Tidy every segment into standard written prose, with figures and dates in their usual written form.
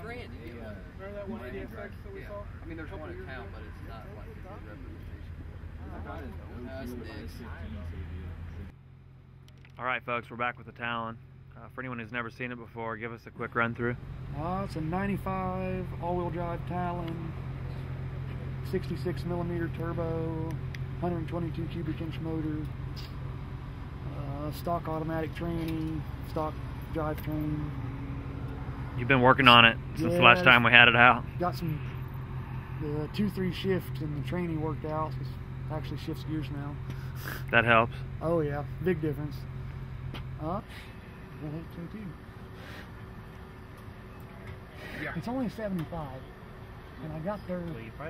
brand. Remember that 180 FX that we saw? I mean, there's one in town, but it's not like a good representation. All right, folks, we're back with the Talon. For anyone who's never seen it before, give us a quick run through. It's a 95 all-wheel drive Talon, 66mm turbo, 122 cubic inch motor, stock automatic tranny, stock drivetrain. You've been working on it since the last time we had it out. Got some 2-3 shifts and the tranny worked out. So it actually shifts gears now. That helps. Oh yeah, big difference. It's only 75, and I got there.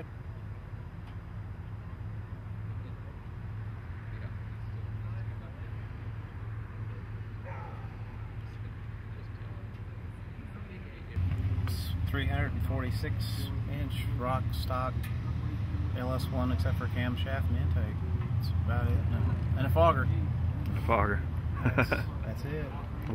It's 346-inch rock stock LS1, except for camshaft and intake. That's about it, and a fogger. A fogger. That's it.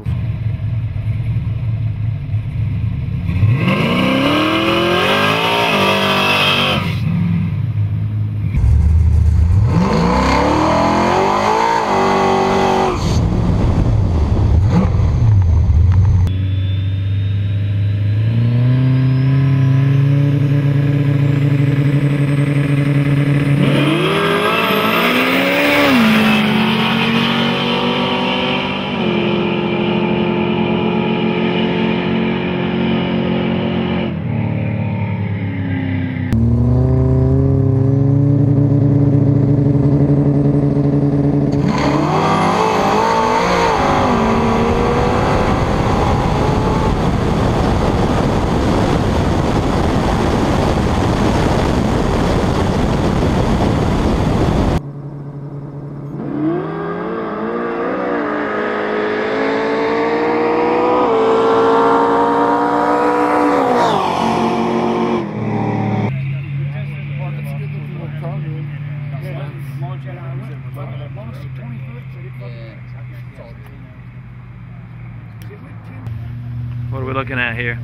What are we looking at here?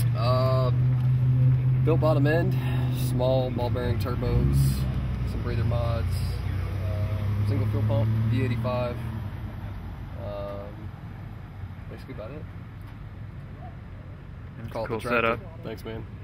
Built bottom end, small ball bearing turbos, some breather mods, single fuel pump, V85. Basically about it. Cool setup. Thanks, man.